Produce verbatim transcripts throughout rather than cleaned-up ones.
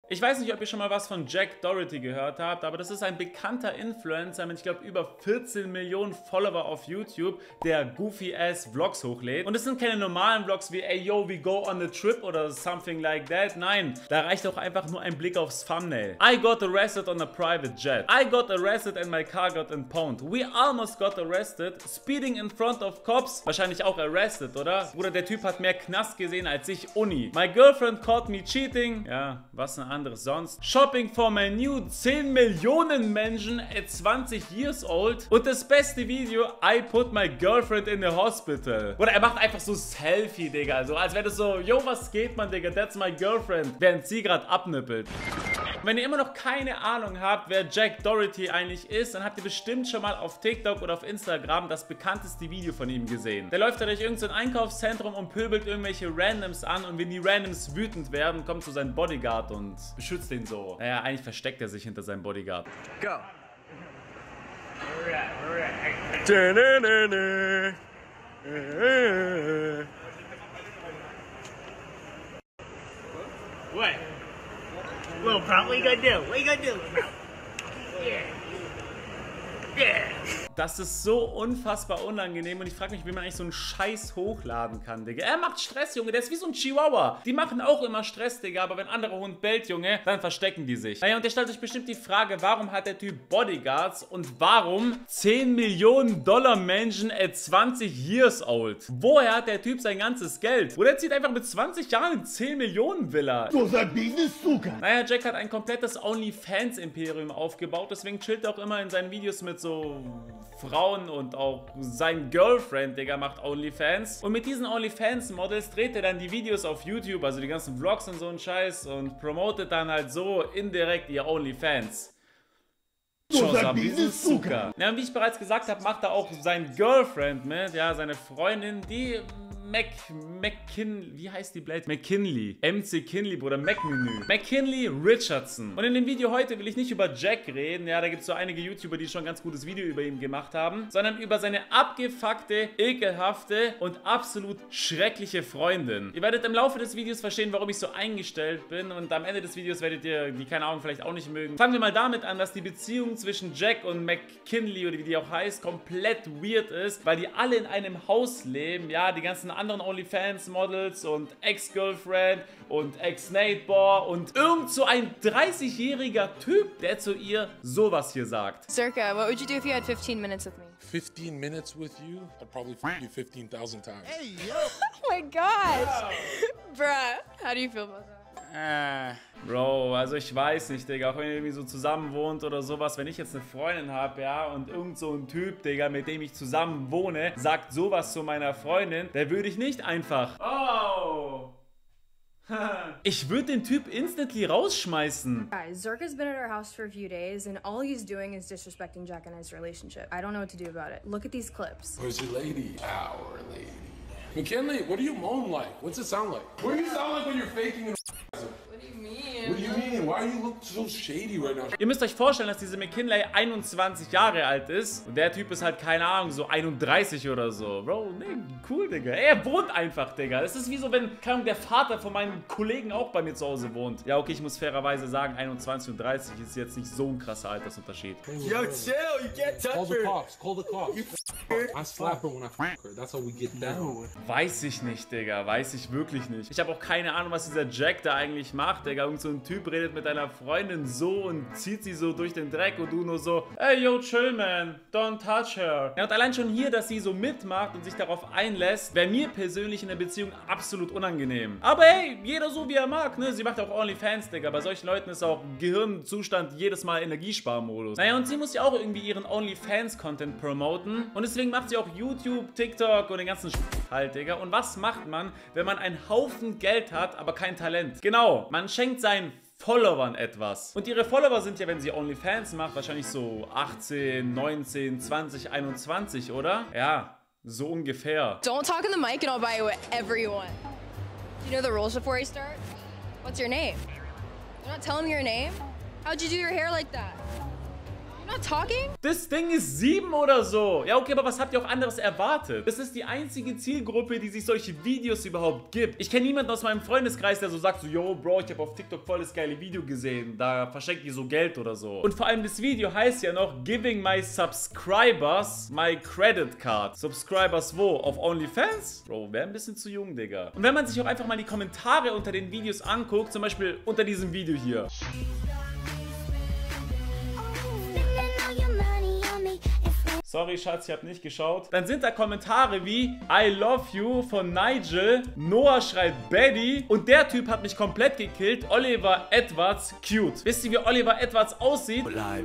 Ich weiß nicht, ob ihr schon mal was von Jack Doherty gehört habt, aber das ist ein bekannter Influencer mit, ich glaube, über vierzehn Millionen Follower auf YouTube, der goofy-ass Vlogs hochlädt. Und es sind keine normalen Vlogs wie, ey, yo, we go on a trip oder something like that. Nein, da reicht auch einfach nur ein Blick aufs Thumbnail. I got arrested on a private jet. I got arrested and my car got impounded. We almost got arrested. Speeding in front of cops. Wahrscheinlich auch arrested, oder? Bruder, der Typ hat mehr Knast gesehen als ich Uni. My girlfriend caught me cheating. Ja, was eine anderes sonst. Shopping for my new zehn Millionen Menschen at zwanzig years old. Und das beste Video, I put my girlfriend in the hospital. Oder er macht einfach so Selfie, Digga. So als wäre das so, yo, was geht, man, Digga? That's my girlfriend. Während sie gerade abnippelt. Wenn ihr immer noch keine Ahnung habt, wer Jack Doherty eigentlich ist, dann habt ihr bestimmt schon mal auf TikTok oder auf Instagram das bekannteste Video von ihm gesehen. Der läuft da durch irgendein Einkaufszentrum und pöbelt irgendwelche Randoms an und wenn die Randoms wütend werden, kommt so sein Bodyguard und beschützt den so. Naja, eigentlich versteckt er sich hinter seinem Bodyguard. Go. What? Little bro, what you gonna do? What you gonna do, bro? Yeah. Yeah. Das ist so unfassbar unangenehm und ich frage mich, wie man eigentlich so einen Scheiß hochladen kann, Digga. Er macht Stress, Junge, der ist wie so ein Chihuahua. Die machen auch immer Stress, Digga, aber wenn ein anderer Hund bellt, Junge, dann verstecken die sich. Naja, und ihr stellt euch bestimmt die Frage, warum hat der Typ Bodyguards und warum zehn Millionen Dollar Menschen at zwanzig years old? Woher hat der Typ sein ganzes Geld? Oder er zieht einfach mit zwanzig Jahren in zehn Millionen Villa. Naja, Jack hat ein komplettes OnlyFans-Imperium aufgebaut, deswegen chillt er auch immer in seinen Videos mit so Frauen und auch sein Girlfriend, Digga, macht OnlyFans. Und mit diesen OnlyFans-Models dreht er dann die Videos auf YouTube, also die ganzen Vlogs und so einen Scheiß und promotet dann halt so indirekt ihr OnlyFans. Ja, und wie ich bereits gesagt habe, macht er auch sein Girlfriend mit, ja, seine Freundin, die Mac, McKin, wie heißt die Blade? McKinley. M C Kinley, Bruder, McMenü. McKinley Richardson. Und in dem Video heute will ich nicht über Jack reden, ja, da gibt es so einige YouTuber, die schon ein ganz gutes Video über ihn gemacht haben, sondern über seine abgefuckte, ekelhafte und absolut schreckliche Freundin. Ihr werdet im Laufe des Videos verstehen, warum ich so eingestellt bin und am Ende des Videos werdet ihr die, keine Ahnung, vielleicht auch nicht mögen. Fangen wir mal damit an, dass die Beziehung zwischen Jack und McKinley, oder wie die auch heißt, komplett weird ist, weil die alle in einem Haus leben, ja, die ganzen anderen OnlyFans-Models und Ex-Girlfriend und Ex-Natebor und irgend so ein dreißigjähriger Typ, der zu ihr sowas hier sagt. Circa, what would you do if you had fifteen minutes with me? fifteen minutes with you? I'd probably f you fifteen thousand times. Hey, yo! Oh my gosh! Bruh, how do you feel about that? Äh, Bro, also ich weiß nicht, Digga, auch wenn ihr irgendwie so zusammen wohnt oder sowas, wenn ich jetzt eine Freundin habe, ja, und irgend so ein Typ, Digga, mit dem ich zusammen wohne, sagt sowas zu meiner Freundin, der würde ich nicht einfach, oh, ich würde den Typ instantly rausschmeißen. Guys, Zerka's been at our house for a few days and all he's doing is disrespecting Jack and I's relationship. I don't know what to do about it. Look at these clips. Where's your lady? Our lady. McKinley, what do you moan like? What's it sound like? What do you sound like when you're faking? What do you mean? What do you mean? Why do you look so shady right now? Ihr müsst euch vorstellen, dass diese McKinley einundzwanzig Jahre alt ist und der Typ ist halt, keine Ahnung, so einunddreißig oder so. Bro, nee, cool, Digga. Er wohnt einfach, Digga. Das ist wie so, wenn, keine Ahnung, der Vater von meinen Kollegen auch bei mir zu Hause wohnt. Ja, okay, ich muss fairerweise sagen, einundzwanzig und dreißig ist jetzt nicht so ein krasser Altersunterschied. Yo, chill, you can't touch Call the her. cops, call the cops. I slap her when I f her. That's how we get down. Weiß ich nicht, Digga. Weiß ich wirklich nicht. Ich habe auch keine Ahnung, was dieser Jack da eigentlich macht, Digga. Irgend so ein Typ redet mit deiner Freundin so und zieht sie so durch den Dreck und du nur so, ey, yo, chill, man. Don't touch her. Ja, und allein schon hier, dass sie so mitmacht und sich darauf einlässt, wäre mir persönlich in der Beziehung absolut unangenehm. Aber hey, jeder so, wie er mag, ne? Sie macht auch OnlyFans, Digga. Bei solchen Leuten ist auch Gehirnzustand jedes Mal Energiesparmodus. Naja, und sie muss ja auch irgendwie ihren OnlyFans-Content promoten. Und deswegen macht sie auch YouTube, TikTok und den ganzen Sch halt, Digga. Und was macht man, wenn man einen Haufen Geld hat, aber kein Talent? Genau, man schenkt seinen Followern etwas. Und ihre Follower sind ja, wenn sie OnlyFans macht, wahrscheinlich so achtzehn, neunzehn, zwanzig, einundzwanzig, oder? Ja, so ungefähr. Don't talk in the mic and I'll buy you whatever you want. You know the rules before I start? What's your name? You're not telling me your name? How'd you do your hair like that? You're not not talking? Das Ding ist sieben oder so. Ja, okay, aber was habt ihr auch anderes erwartet? Das ist die einzige Zielgruppe, die sich solche Videos überhaupt gibt. Ich kenne niemanden aus meinem Freundeskreis, der so sagt so, yo, Bro, ich habe auf TikTok voll das geile Video gesehen. Da verschenkt die so Geld oder so. Und vor allem das Video heißt ja noch Giving my subscribers my credit card. Subscribers wo? Auf OnlyFans? Bro, wäre ein bisschen zu jung, Digga. Und wenn man sich auch einfach mal die Kommentare unter den Videos anguckt, zum Beispiel unter diesem Video hier. Sorry, Schatz, ich hab nicht geschaut. Dann sind da Kommentare wie I love you von Nigel. Noah schreibt Betty. Und der Typ hat mich komplett gekillt. Oliver Edwards, cute. Wisst ihr, wie Oliver Edwards aussieht?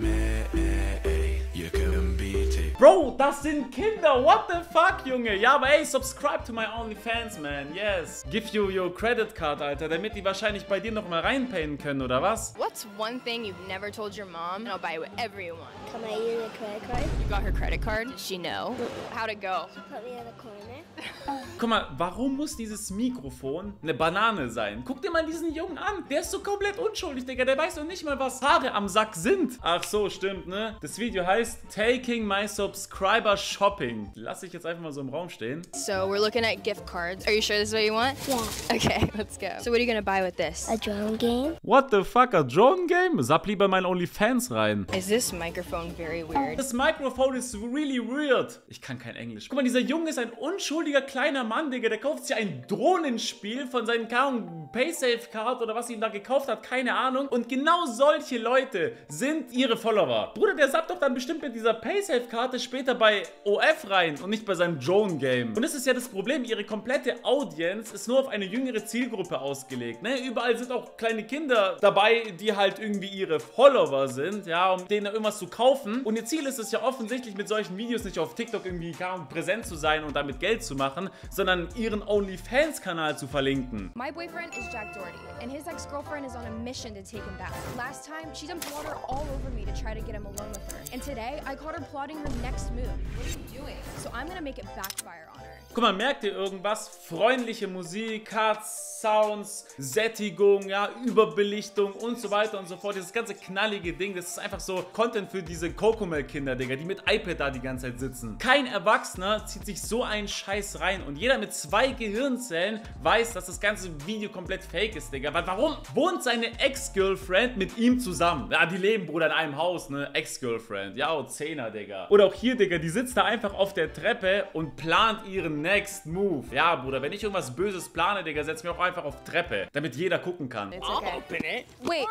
Bro, das sind Kinder. What the fuck, Junge? Ja, aber ey, subscribe to my OnlyFans, man. Yes. Give you your credit card, Alter, damit die wahrscheinlich bei dir noch mal reinpayen können, oder was? What's one thing you've never told your mom? And I'll buy it with everyone. Can I use a credit card? You got her credit card? Does she know? How'd it go? Put me in the corner. Guck mal, warum muss dieses Mikrofon eine Banane sein? Guck dir mal diesen Jungen an. Der ist so komplett unschuldig, Digga. Der weiß doch nicht mal, was Haare am Sack sind. Ach so, stimmt, ne? Das Video heißt Taking my subscriber shopping. Lass ich jetzt einfach mal so im Raum stehen. So we're looking at gift cards. Are you sure this is what you want? Yeah. Okay, let's go. So what are you gonna buy with this? A drone game? What the fuck, a drone game? Sap lieber mein OnlyFans rein. Is this microphone very weird? Das Mikrofon ist really weird. Ich kann kein Englisch. Guck mal, dieser Junge ist ein unschuldiger kleiner Mann, Digga. Der kauft sich ein Drohnenspiel von seinen, keine Ahnung, Paysafe-Card oder was ihn da gekauft hat. Keine Ahnung. Und genau solche Leute sind ihre Follower. Bruder, der sappt doch dann bestimmt mit dieser Paysafe-Karte später bei O F rein und nicht bei seinem Drone-Game. Und das ist ja das Problem. Ihre komplette Audience ist nur auf eine jüngere Zielgruppe ausgelegt. Ne? Überall sind auch kleine Kinder dabei, die halt irgendwie ihre Follower sind, ja, um denen irgendwas zu kaufen. Und ihr Ziel ist es ja offensichtlich, mit solchen Videos nicht auf TikTok irgendwie kaum präsent zu sein und damit Geld zu machen, sondern ihren OnlyFans-Kanal zu verlinken. My boyfriend is Jack Doherty, and his ex-girlfriend is on a mission to take him back. Last time, she dumped water all over me to try to get him alone with her. And today, I caught her plotting her next move. What are you doing? So I'm gonna make it backfire on her. Guck mal, merkt ihr irgendwas? Freundliche Musik, Cuts, Sounds, Sättigung, ja, Überbelichtung und so weiter und so fort. Dieses ganze knallige Ding, das ist einfach so Content für diese Cocomelk-Kinder, Digga, die mit iPad da die ganze Zeit sitzen. Kein Erwachsener zieht sich so einen Scheiß rein und jeder mit zwei Gehirnzellen weiß, dass das ganze Video komplett fake ist, Digga. Weil warum wohnt seine Ex-Girlfriend mit ihm zusammen? Ja, die leben, Bruder, in einem Haus, ne? Ex-Girlfriend. Ja, oh, Zehner, Digga. Oder auch hier, Digga, die sitzt da einfach auf der Treppe und plant ihren Next Move. Ja, Bruder, wenn ich irgendwas Böses plane, Digga, setz mir auch einfach auf Treppe, damit jeder gucken kann. It's okay. I'll open it. Wait.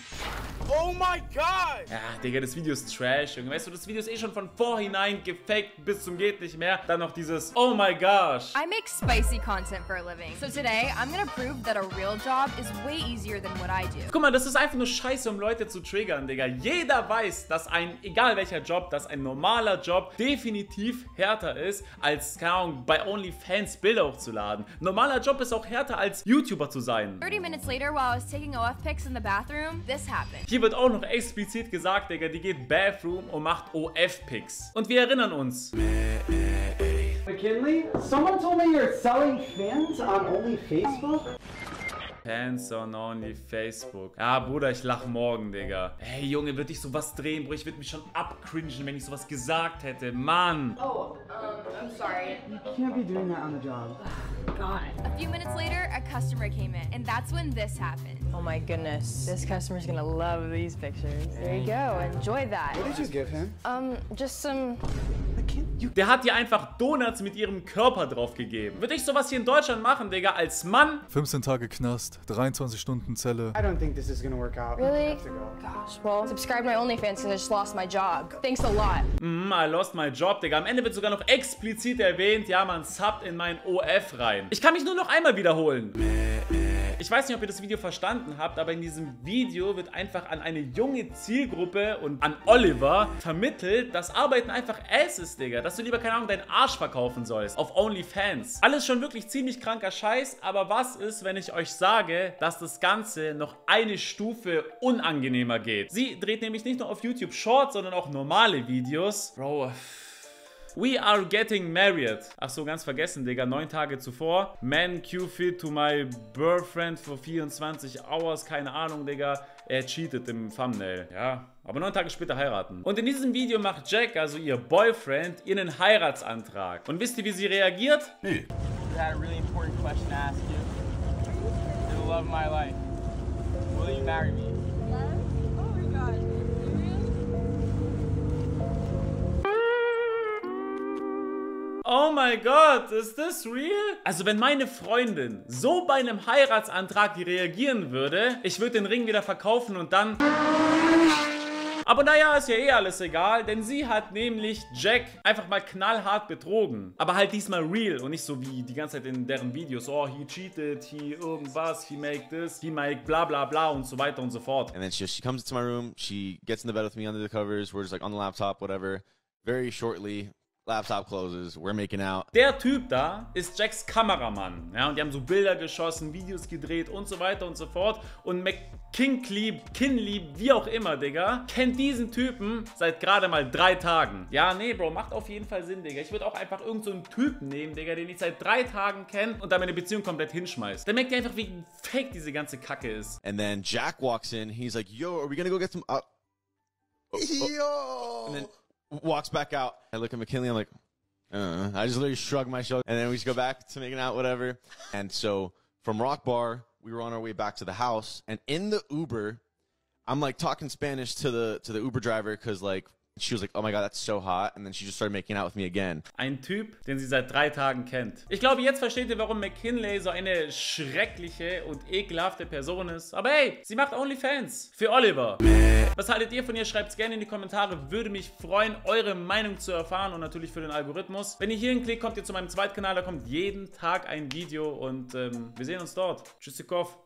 Oh my god! Ja, Digga, das Video ist Trash, Junge. Weißt du, das Video ist eh schon von vorhinein gefaked bis zum geht nicht mehr. Dann noch dieses Oh my gosh. I make spicy content for a living. So today, I'm gonna prove that a real job is way easier than what I do. Guck mal, das ist einfach nur Scheiße, um Leute zu triggern, Digga. Jeder weiß, dass ein, egal welcher Job, dass ein normaler Job definitiv härter ist, als, keine Ahnung, bei OnlyFans Bilder hochzuladen. Normaler Job ist auch härter, als YouTuber zu sein. thirty minutes later, while I was taking O F pics in the bathroom, this happened. Hier wird auch noch explizit gesagt, Digga, die geht Bathroom und macht O F-Pics. Und wir erinnern uns. McKinley, someone told me you're selling fins on Only Facebook. Fans on Only Facebook. Ja, Bruder, ich lach morgen, Digga. Hey, Junge, würde ich sowas drehen, Bruder? Ich würde mich schon abcringen, wenn ich sowas gesagt hätte. Mann. Oh, um, I'm sorry. You can't be doing that on the job. God. A few minutes later, a customer came in, and that's when this happened. Oh my goodness, this customer's gonna love these pictures. There you go, enjoy that. What did you give him? Um, just some... Der hat dir einfach Donuts mit ihrem Körper drauf gegeben. Würde ich sowas hier in Deutschland machen, Digga, als Mann? fünfzehn Tage Knast, dreiundzwanzig Stunden Zelle. I don't think this is gonna work out. Really? I have to go. Gosh, well, subscribe to my OnlyFans because I just lost my job. Thanks a lot. Mm, I lost my job, Digga. Am Ende wird sogar noch explizit erwähnt, ja, man subbt in mein O F rein. Ich kann mich nur noch einmal wiederholen. Ich weiß nicht, ob ihr das Video verstanden habt, aber in diesem Video wird einfach an eine junge Zielgruppe und an Oliver vermittelt, dass Arbeiten einfach Ass ist, Digga. Dass du lieber, keine Ahnung, deinen Arsch verkaufen sollst auf OnlyFans. Alles schon wirklich ziemlich kranker Scheiß, aber was ist, wenn ich euch sage, dass das Ganze noch eine Stufe unangenehmer geht? Sie dreht nämlich nicht nur auf YouTube Shorts, sondern auch normale Videos. Bro... We are getting married. Ach so, ganz vergessen, Digga. Neun Tage zuvor. Man Q-Fit to my girlfriend for vierundzwanzig hours. Keine Ahnung, Digga. Er cheatet im Thumbnail. Ja, aber neun Tage später heiraten. Und in diesem Video macht Jack, also ihr Boyfriend, ihr einen Heiratsantrag. Und wisst ihr, wie sie reagiert? Hey. I had a really important question to ask you. You're the love of my life. Will you marry me? Oh my God. Oh mein Gott, ist das real? Also wenn meine Freundin so bei einem Heiratsantrag reagieren würde, ich würde den Ring wieder verkaufen und dann... Aber naja, ist ja eh alles egal, denn sie hat nämlich Jack einfach mal knallhart betrogen. Aber halt diesmal real und nicht so wie die ganze Zeit in deren Videos. Oh, he cheated, he irgendwas, he make this, he make bla bla bla und so weiter und so fort. And then she, she comes into my room, she gets in the bed with me under the covers, we're just like on the laptop, whatever. Very shortly... Laptop closes, we're making out. Der Typ da ist Jacks Kameramann. Ja, und die haben so Bilder geschossen, Videos gedreht und so weiter und so fort. Und McKinley, Kinley, wie auch immer, Digga, kennt diesen Typen seit gerade mal drei Tagen. Ja, nee, Bro, macht auf jeden Fall Sinn, Digga. Ich würde auch einfach irgend so einen Typen nehmen, Digga, den ich seit drei Tagen kenne und da meine Beziehung komplett hinschmeißt. Dann merkt ihr einfach, wie fake diese ganze Kacke ist. And then Jack walks in, he's like, yo, are we gonna go get some... Uh, oh, oh. Yo! And then walks back out. I look at McKinley, I'm like, uh, I just literally shrug my shoulders. And then we just go back to making out, whatever. And so from Rock Bar, we were on our way back to the house. And in the Uber, I'm like talking Spanish to the to the Uber driver because like, she was like, oh my God, that's so hot. And then she just started making out with me again. Ein Typ, den sie seit drei Tagen kennt. Ich glaube, jetzt versteht ihr, warum McKinley so eine schreckliche und ekelhafte Person ist. Aber hey, sie macht OnlyFans. Für Oliver. Was haltet ihr von ihr? Schreibt es gerne in die Kommentare. Würde mich freuen, eure Meinung zu erfahren und natürlich für den Algorithmus. Wenn ihr hier hinklickt, kommt ihr zu meinem Zweitkanal. Da kommt jeden Tag ein Video und ähm, wir sehen uns dort. Tschüssikov.